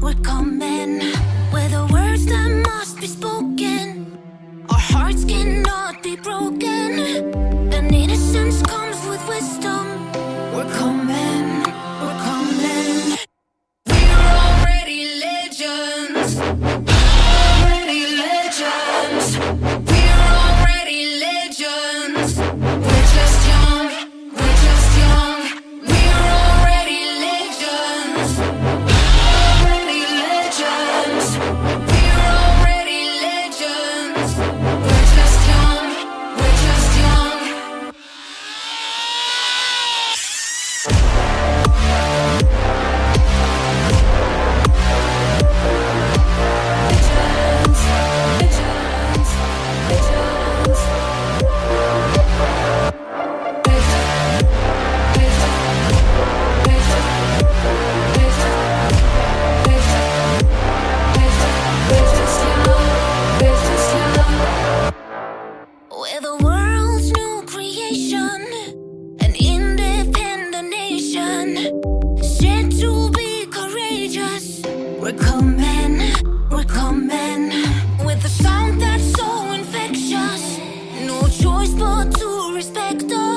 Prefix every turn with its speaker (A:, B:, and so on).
A: we're coming. Where the words that must be spoken, our hearts cannot be broken, and innocence comes with wisdom. We're coming, we're coming. We're already legends, already legends. We're already legends. We're just young, we're just young. We're already legends, already legends. We're already legends. We're just young, we're just young. We're the world's new creation, an independent nation, set to be courageous. We're coming, we're coming, with a sound that's so infectious. No choice but to respect us.